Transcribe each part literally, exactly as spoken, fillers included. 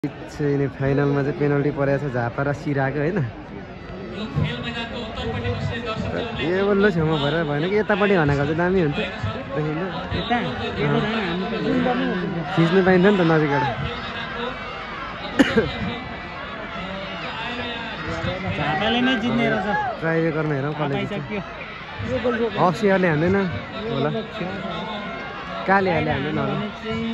चाहिँ फाइनलमा चाहिँ पेनल्टी परेछ झापा र सिराको हैन। ए बल्ल छेउमा भएर भएन कि यतापट्टि भनेको चाहिँ दामी हुन्छ देखिन्छ। यता यता खिच्नु पाइन्छ नि त नजिकबाट। झापाले नै जित्ने रहेछ। ट्राई गर्न हेरौँ कसले पाइसक्यो। अफसियरले हान्दैन होला, कालेहरूले हान्दैन होला।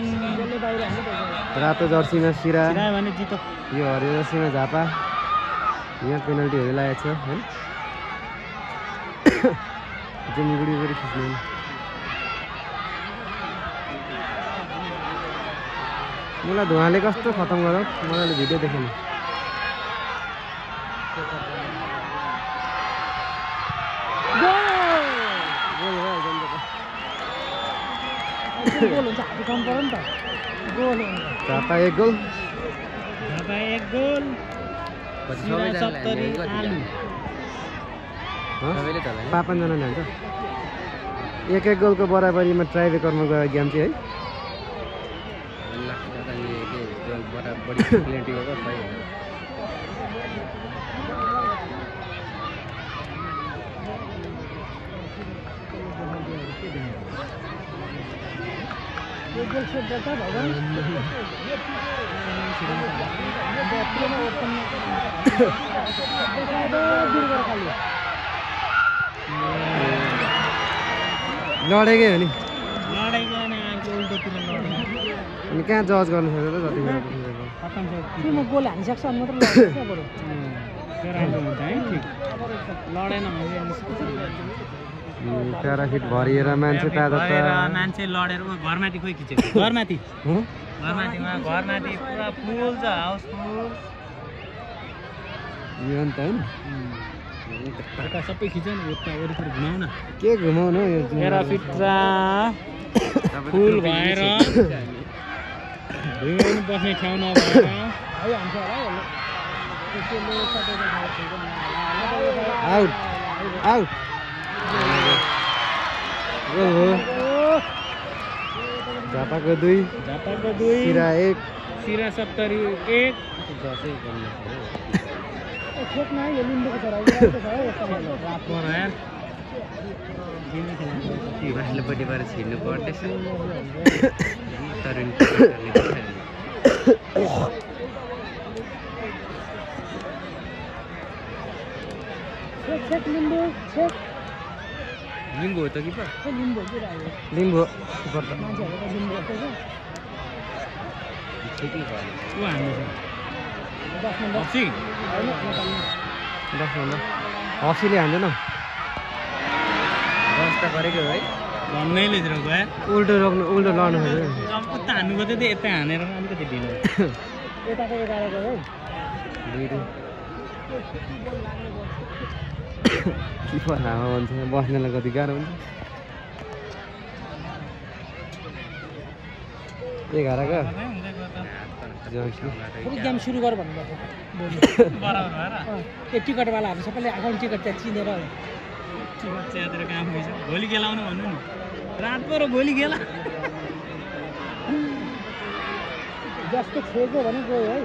रातो जर्सीमा सिरा, भने जितो। यो हरियो जर्सीमा झापा। यहाँ पेनल्टीहरू लागेको छ है। जुमगुडी गरी खिच्ने मलाई धुवाले कस्तो खतम गरौँ, मलाई भिडियो देखेन। झापा एक गोल, झापा एक गोल, सत्तरी आलु। पाँचजनाले हान्छ। एक एक गोलको बराबरीमा ट्राई रेकर्डमा गयो गेम चाहिँ है। लडेकै हो नि, अनि कहाँ जज गर्नु सक्छ त जति म गोल हानिसक्छ अनि मात्र लडेन प्याराफिट भरिएर मान्छे ताजा मान्छे लडेर घरमाथि खोइ खिचेको। घरमाथि घरमाथिमा घरमाथि पुरा फुल छ, हाउस फुल। यो अन्त होइन सबै खिच्यो नि। उता वरिपरि घुमाउन के घुमाउनु यो प्याराफिट फुल भएर भुइँमा बस्ने ठाउँ नभएर आउट आउट झापाको दुई, झापाको दुई, सिरा एक, सिरा सत्तरी एक। माथिल्लोपट्टि भएर छिर्नु पर्दैछ। लिम्बू हो त कि लिम्बू हसीले हान्दैन दस त गरेको है। भन्नैले रोक्यो है। उल्टो रोक्नु उल्टो लड्नु खोज्यो। उता हान्नु गयो त यता हानेर अलिकति ढिलो यताको एघारको है। किपर हावा भन्छ, बस्नेलाई कति गाह्रो हुन्छ। एघारको गेम सुरु गर भन्नुभएको त्यो टिकटवालाहरू सबैले अकाउन्ट टिकट त्यहाँ चिनेर टिकट च्यातेर काम भइसक्यो। भोलि खेलाउनु भन्नु नि, रातभर भोलि खेला जस्तो छोएको भने गयो है।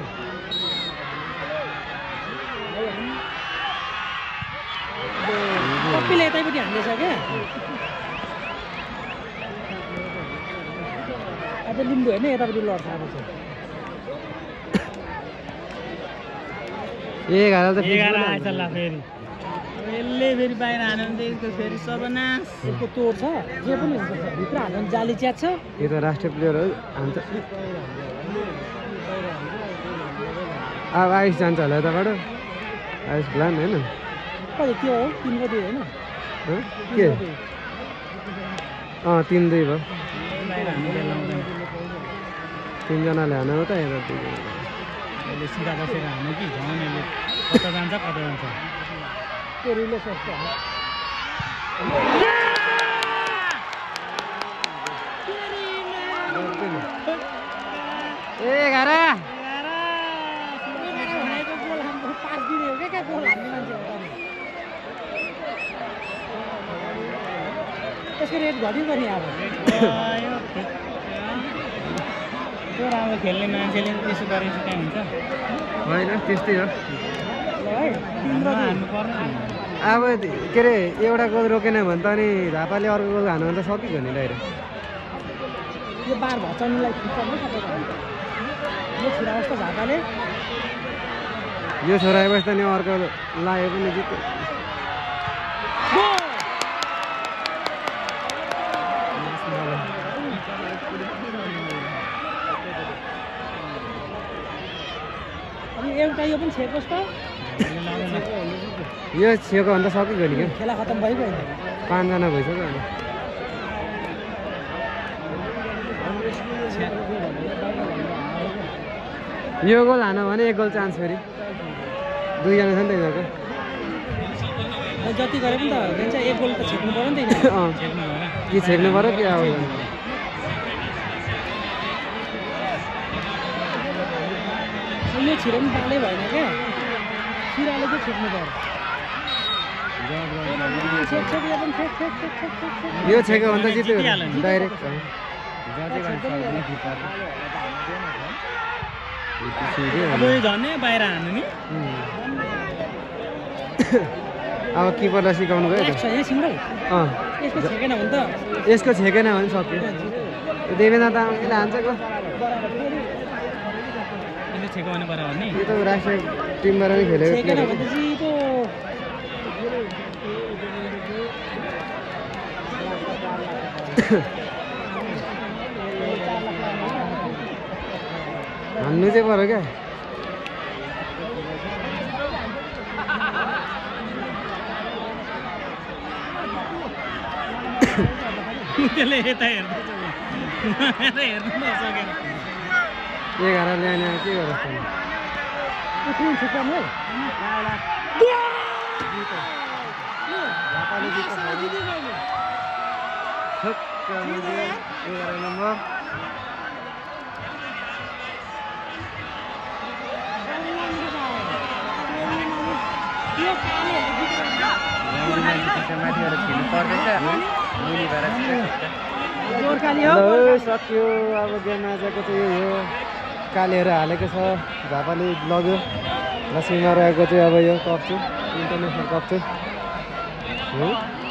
सबैले यतैपट्टि हान्दैछ क्या। अब लिम्बू होइन यतापट्टि लड्छ अब चाहिँ। एघार त एघार आएछ ल फेरि यसले फेरि बाहिर हान्यो भने त फेरि सर्वनाश। यसको तोड छ, जे पनि हुन्छ भित्र हाल्यो भने जाली च्यात्छ। यो त राष्ट्रिय प्लेयर हो हान्छ। अब आइस जान्छ होला यताबाट, आइस प्लान होइन कति त्यो हो तिनको दुई होइन के अँ तिन दुई भयो। तिनजनाले हानेको त हेर यसले सिधा बसेर हान्यो कि झन् यसले कता जान्छ कता जान्छ त्यो रिले सक्छ। एघार पाँच दिने हो क्या गोल हान्ने मान्छे हो। त्यसको रेट घट्यो पनि अब त्यो राम्रो खेल्ने मान्छेले त्यसो गरेपछि कहाँ हुन्छ होइन त्यस्तै हो ल है तिम्रो हान्नु पर्ने अब के अरे एउटा गोल रोकेन भने त अनि झापाले अर्को गोल हान्नु भने त सकिगयो नि डाइरेक्ट यो बार भचनीलाई खिच्नु सकेको यो छिरा जस्तो झापाले यो छोरा आएपछि त नि अर्को लाग्यो पनि जित्यो अनि एउटा यो पनि छेकोस् त यो छिएको भने त सकिगयो नि क्या खेला खतम भइगयो नि पाँचजना भइसक्यो अनि यो गोल हान भने एक गोल चान्स फेरि दुईजना छ नि त यिनीहरूको जति गरे पनि त भन्छ एक गोल त छेक्नु पर्यो नि त अँ कि छेक्नु पऱ्यो कि अब यो छिरो पनि बालै भएन क्या छिराले चाहिँ छेक्नु पर्यो छेक छेक यो पनि छेक छेक छेक छेक छेक छेक यो छेक्यो भने त जित्यो डाइरेक्ट अब यो झन् बाहिर हान्नु नि अब किपरलाई सिकाउनु गयो छ यहाँ सिङ्गल अँ यसको छेकेन भने त यसको छेकेन भने सक्यो देवेन्द्र तामाङले हान्छ गो यसले छेक्यो भने बराबर नि यो त राष्ट्रिय टिमबाट नै खेलेको छेकेन भने त जितो हान्नु चाहिँ पऱ्यो क्या त्यसले यता हेर्दैछ हेर्नु नसकेर एघार ल्याउने के गरोस् एघार नम्बर माथिबाट खेल्नु पर्दैछ मुनिबाट सक्यो अब गेम आजको चाहिँ यही हो कालेर हालेको छ झापाले लग्यो लक्ष्मीमा रहेको चाहिँ अब यो कप चाहिँ इन्टरनेसनल कप चाहिँ हो